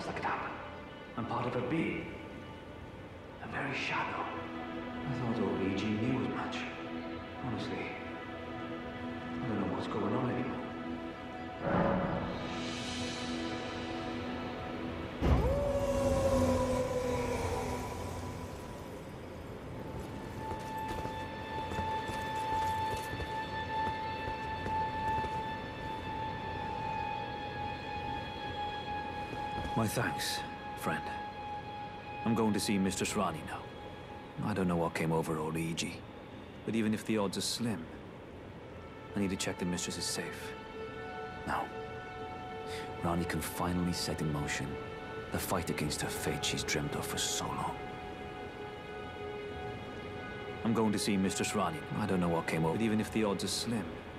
else that could happen. I'm part of a being. A very shadow. I thought old E.G. knew as much. Honestly, I don't know what's going on anymore. My thanks, friend. I'm going to see Mistress Rani now. I don't know what came over old E.G., but even if the odds are slim, I need to check the Mistress is safe. Now, Rani can finally set in motion the fight against her fate she's dreamt of for so long. I'm going to see Mistress Rani. I don't know what came over, but even if the odds are slim,